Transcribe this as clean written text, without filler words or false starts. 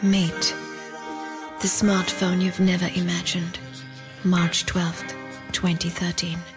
Meet the smartphone you've never imagined. March 12th, 2013.